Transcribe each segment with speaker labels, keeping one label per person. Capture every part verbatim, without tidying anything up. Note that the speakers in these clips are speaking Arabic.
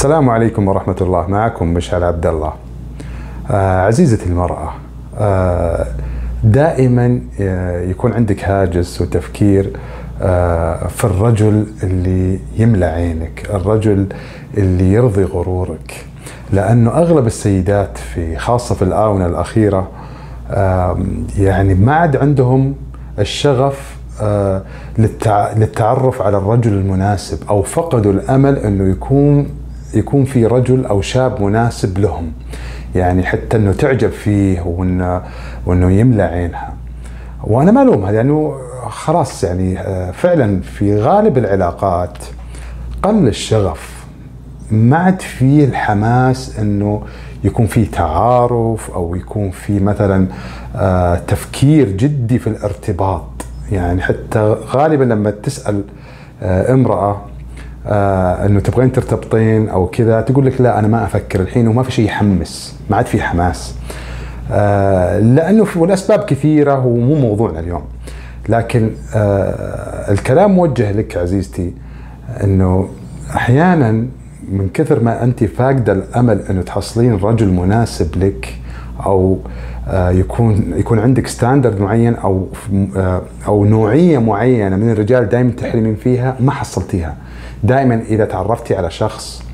Speaker 1: السلام عليكم ورحمة الله. معكم مشعل عبد الله. آه عزيزتي المرأة، آه دائما يكون عندك هاجس وتفكير آه في الرجل اللي يملأ عينك، الرجل اللي يرضي غرورك، لأنه أغلب السيدات في خاصة في الآونة الأخيرة آه يعني ما عاد عندهم الشغف آه للتعرف على الرجل المناسب، أو فقدوا الأمل أنه يكون يكون في رجل أو شاب مناسب لهم، يعني حتى أنه تعجب فيه وأنه, وأنه يملأ عينها. وأنا ما ألومها، لأنه خلاص يعني فعلا في غالب العلاقات قل الشغف، ما عاد فيه الحماس أنه يكون فيه تعارف أو يكون فيه مثلا تفكير جدي في الارتباط. يعني حتى غالبا لما تسأل امرأة آه انه تبغين ترتبطين او كذا، تقول لك لا انا ما افكر الحين، وما في شيء يحمس، ما عاد في حماس، آه لانه في والاسباب كثيره ومو موضوعنا اليوم. لكن آه الكلام موجه لك عزيزتي، انه احيانا من كثر ما انت فاقده الامل انه تحصلين رجل مناسب لك، او آه يكون يكون عندك ستاندرد معين، او آه او نوعيه معينه من الرجال دائما تحلمين فيها، ما حصلتيها. دائما اذا تعرفتي على شخص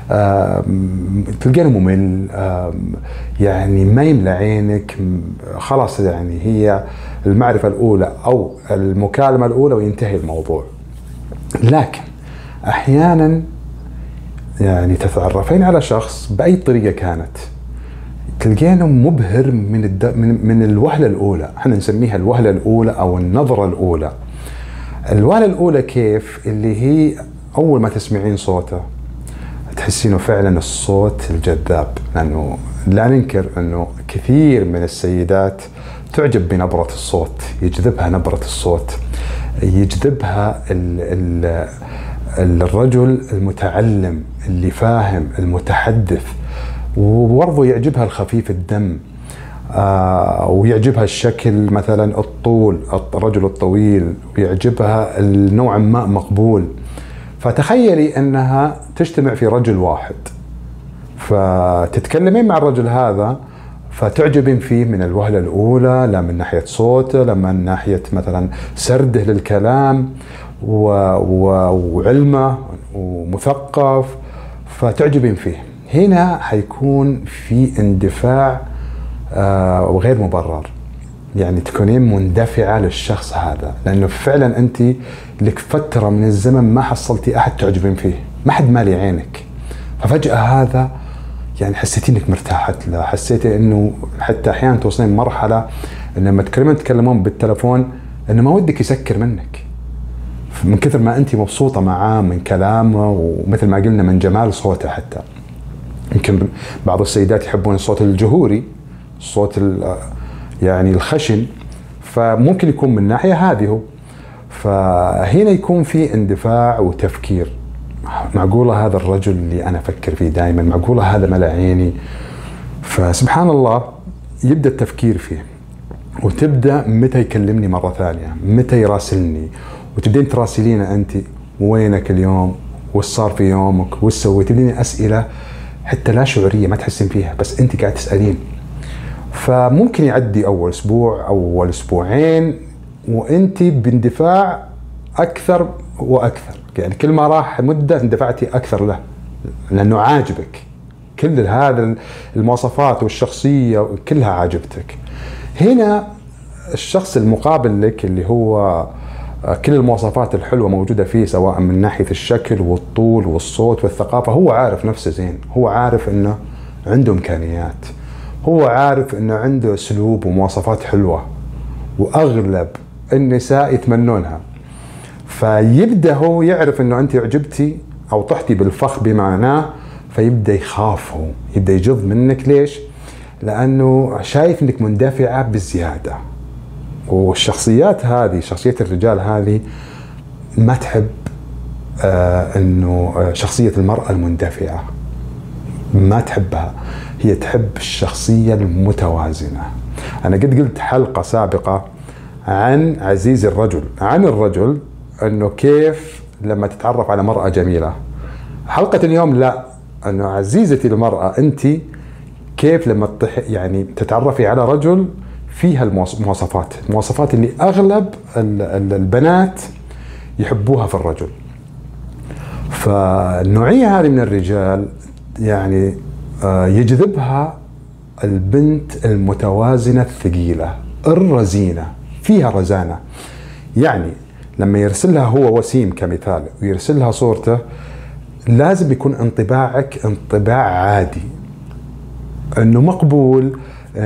Speaker 1: تلقينه ممل، يعني ما يملى عينك، خلاص يعني هي المعرفه الاولى او المكالمه الاولى وينتهي الموضوع. لكن احيانا يعني تتعرفين على شخص باي طريقه كانت، تلقينه مبهر من الد... من من الوهله الاولى، احنا نسميها الوهله الاولى او النظره الاولى. الوهله الاولى كيف؟ اللي هي أول ما تسمعين صوته تحسينه فعلا الصوت الجذاب، لأنه لا ننكر أنه كثير من السيدات تعجب بنبرة الصوت، يجذبها نبرة الصوت، يجذبها ال ال الرجل المتعلم اللي فاهم المتحدث، وبرضه يعجبها الخفيف الدم، آه ويعجبها الشكل مثلا الطول، الرجل الطويل، ويعجبها النوع ما مقبول. فتخيلي انها تجتمع في رجل واحد، فتتكلمين مع الرجل هذا فتعجبين فيه من الوهلة الاولى، لا من ناحية صوته، لا من ناحية مثلا سرده للكلام و... و... وعلمه ومثقف، فتعجبين فيه. هنا حيكون في اندفاع آه وغير مبرر، يعني تكونين مندفعة للشخص هذا، لأنه فعلا أنت لك فترة من الزمن ما حصلتي أحد تعجبين فيه، ما حد مالي عينك، ففجأة هذا يعني حسيتي إنك مرتاحت له، حسيتي إنه حتى أحيانا توصلين مرحلة إن لما تكلمون تكلمون بالتلفون إنه ما ودك يسكر منك، من كثر ما أنت مبسوطة معاه من كلامه، ومثل ما قلنا من جمال صوته. حتى يمكن بعض السيدات يحبون الصوت الجهوري، الصوت يعني الخشن، فممكن يكون من ناحية هذه هو. فهنا يكون في اندفاع وتفكير، معقولة هذا الرجل اللي أنا أفكر فيه دائما، معقولة هذا ملأ عيني. فسبحان الله يبدأ التفكير فيه، وتبدأ متى يكلمني مرة ثانية، متى يراسلني، وتبدين تراسلين أنت وينك اليوم، وش صار في يومك، وش سويت، تبدين أسئلة حتى لا شعورية ما تحسين فيها، بس أنت قاعد تسألين. فممكن يعدي أول أسبوع أول أسبوعين وأنت باندفاع أكثر وأكثر، يعني كل ما راح مدة اندفعتي أكثر له، لأنه عاجبك كل هذا المواصفات والشخصية كلها عاجبتك. هنا الشخص المقابل لك اللي هو كل المواصفات الحلوة موجودة فيه، سواء من ناحية الشكل والطول والصوت والثقافة، هو عارف نفسه زين، هو عارف أنه عنده إمكانيات، هو عارف انه عنده اسلوب ومواصفات حلوه، واغلب النساء يتمنونها. فيبدا هو يعرف انه انت عجبتي او طحتي بالفخ بمعناه، فيبدا يخاف، هو يبدا يجض منك. ليش؟ لانه شايف انك مندفعه بزياده، والشخصيات هذه، شخصيه الرجال هذه ما تحب آه انه آه شخصيه المراه المندفعه، ما تحبها، هي تحب الشخصية المتوازنة. أنا قد قلت حلقة سابقة عن عزيز الرجل، عن الرجل أنه كيف لما تتعرف على مرأة جميلة. حلقة اليوم لا انه عزيزتي المرأة، انت كيف لما تح يعني تتعرفي على رجل فيها المواصفات، المواصفات اللي اغلب البنات يحبوها في الرجل. فالنوعية هذه من الرجال يعني يجذبها البنت المتوازنة الثقيلة الرزينة، فيها رزانة. يعني لما يرسلها هو وسيم كمثال ويرسلها صورته، لازم يكون انطباعك انطباع عادي، انه مقبول،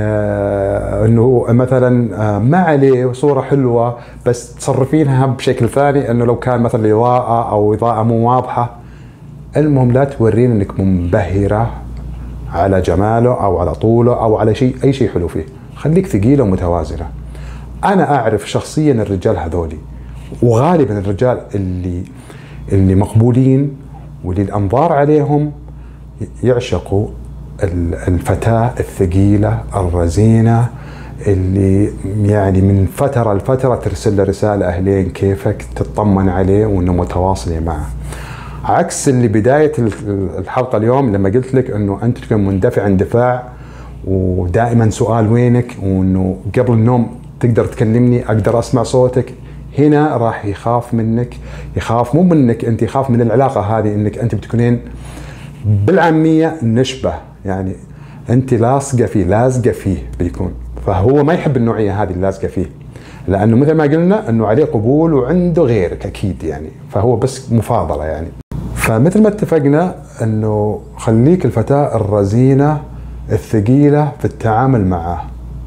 Speaker 1: آه انه مثلا آه ما عليه صورة حلوة، بس تصرفينها بشكل ثاني، انه لو كان مثلا اضاءة او اضاءة مو واضحة، المهم لا تورين انك منبهرة على جماله او على طوله او على شيء، اي شيء حلو فيه. خليك ثقيلة ومتوازنة. انا اعرف شخصيا الرجال هذولي، وغالبا الرجال اللي اللي مقبولين واللي الانظار عليهم يعشقوا الفتاة الثقيلة الرزينة، اللي يعني من فترة لفترة ترسل له رسالة أهلين كيفك، تطمن عليه وإنه متواصلة معه. عكس اللي بداية الحلقة اليوم لما قلت لك إنه أنت تكون مندفع اندفاع، ودائما سؤال وينك، وإنه قبل النوم تقدر تكلمني، أقدر أسمع صوتك. هنا راح يخاف منك، يخاف مو منك أنت، يخاف من العلاقة هذه، إنك أنت بتكونين بالعامية نشبه، يعني أنت لاصقة فيه، لازقة فيه بيكون. فهو ما يحب النوعية هذه اللازقة فيه، لأنه مثل ما قلنا أنه عليه قبول وعنده غيرك أكيد يعني، فهو بس مفاضلة يعني. فمثل ما اتفقنا أنه خليك الفتاة الرزينة الثقيلة في التعامل معه.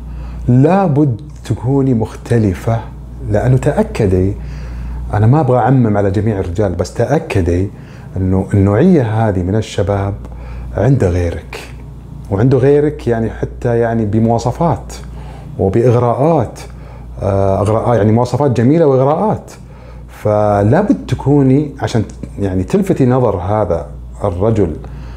Speaker 1: لابد تكوني مختلفة، لأنه تأكدي، أنا ما أبغى أعمم على جميع الرجال، بس تأكدي أنه النوعية هذه من الشباب عنده غيرك، وعنده غيرك يعني حتى يعني بمواصفات وبإغراءات، أغراء يعني مواصفات جميلة وإغراءات. فلا بد تكوني عشان يعني تلفتي نظر هذا الرجل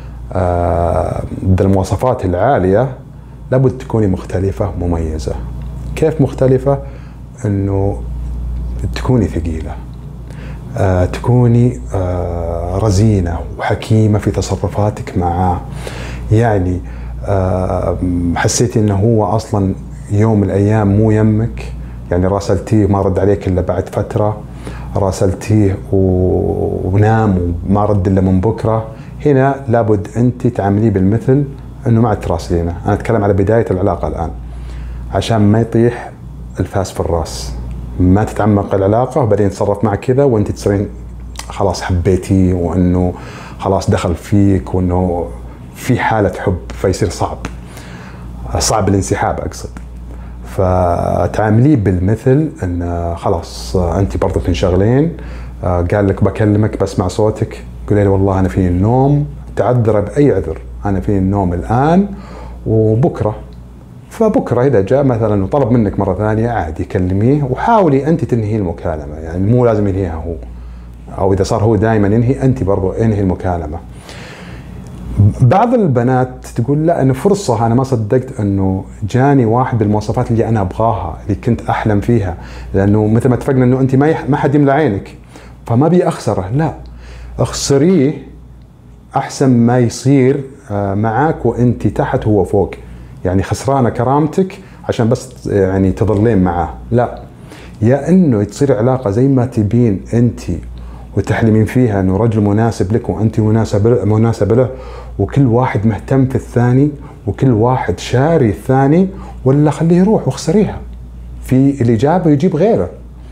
Speaker 1: ذا المواصفات العالية، لابد تكوني مختلفة مميزة. كيف مختلفة؟ انه تكوني ثقيلة، آه تكوني آه رزينة وحكيمة في تصرفاتك معاه. يعني آه حسيتي انه هو اصلا يوم من الايام مو يمك، يعني راسلتيه ما رد عليك الا بعد فترة، راسلتيه ونام وما رد الا من بكرة، هنا لابد انت تعامليه بالمثل انه ما عاد تراسلينه. انا اتكلم على بداية العلاقة الان، عشان ما يطيح الفاس في الراس، ما تتعمق العلاقة وبعدين يتصرف معك كذا وانت تصيرين خلاص حبيتي، وانه خلاص دخل فيك، وانه في حالة حب، فيصير صعب صعب الانسحاب اقصد. فتعامليه بالمثل ان خلاص انت برضو تنشغلين، قال لك بكلمك بسمع صوتك، قولي له والله انا فيني النوم، تعذر باي عذر، انا فيني النوم الان وبكره. فبكره اذا جاء مثلا وطلب منك مره ثانيه عادي كلميه، وحاولي انت تنهي المكالمه، يعني مو لازم ينهيها هو، او اذا صار هو دائما ينهي انت برضو انهي المكالمه. بعض البنات تقول لا انا فرصه، انا ما صدقت انه جاني واحد بالمواصفات اللي انا ابغاها، اللي كنت احلم فيها، لانه مثل ما اتفقنا انه انت ما ما حد يملى عينك، فما بي اخسره. لا، اخسريه احسن ما يصير معاك وانت تحت هو فوق، يعني خسرانه كرامتك عشان بس يعني تظلين معاه. لا، يا انه تصير علاقه زي ما تبين انت وتحلمين فيها، انه رجل مناسب لك وانت مناسبه مناسبه له، وكل واحد مهتم في الثاني وكل واحد شاري الثاني، ولا خليه يروح واخسريها، في اللي جابه يجيب غيره.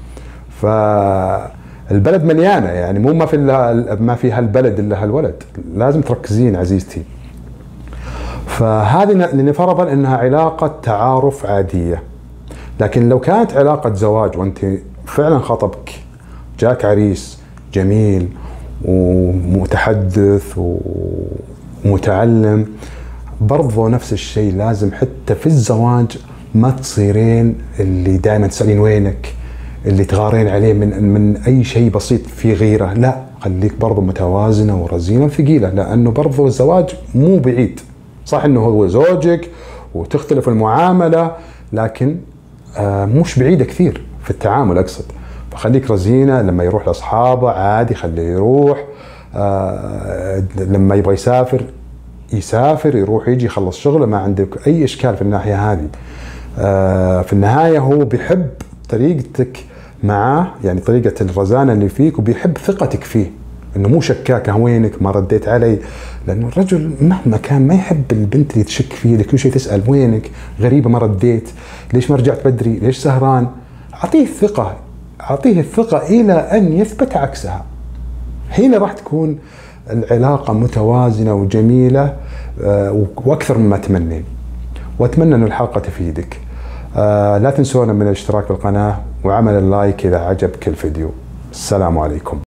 Speaker 1: فالبلد مليانه، يعني مو ما في ما في هالبلد الا هالولد، لازم تركزين عزيزتي. فهذه لنفرض انها علاقه تعارف عاديه، لكن لو كانت علاقه زواج وانت فعلا خطبك، جاك عريس جميل ومتحدث ومتعلم، برضو نفس الشيء لازم حتى في الزواج ما تصيرين اللي دائما تسألين وينك، اللي تغارين عليه من من اي شيء بسيط في غيره. لا، خليك برضو متوازنه ورزينه وثقيله، لانه برضو الزواج مو بعيد. صح انه هو زوجك وتختلف المعامله، لكن آه مش بعيده كثير في التعامل اقصد. فخليك رزينه، لما يروح لاصحابه عادي خليه يروح، آه لما يبغى يسافر يسافر، يروح يجي يخلص شغله، ما عندك اي اشكال في الناحيه هذه. آه في النهايه هو بيحب طريقتك معاه، يعني طريقه الرزانه اللي فيك، وبيحب ثقتك فيه، انه مو شكاكه وينك ما رديت علي. لانه الرجل مهما كان ما يحب البنت اللي تشك فيه، كل شيء تسال وينك، غريبه ما رديت، ليش ما رجعت بدري، ليش سهران. اعطيه الثقه، اعطيه الثقه الى ان يثبت عكسها. هنا راح تكون العلاقه متوازنه وجميله واكثر مما تمنين. واتمنى ان الحلقه تفيدك. لا تنسونا من الاشتراك بالقناه وعمل اللايك اذا عجبك الفيديو. السلام عليكم.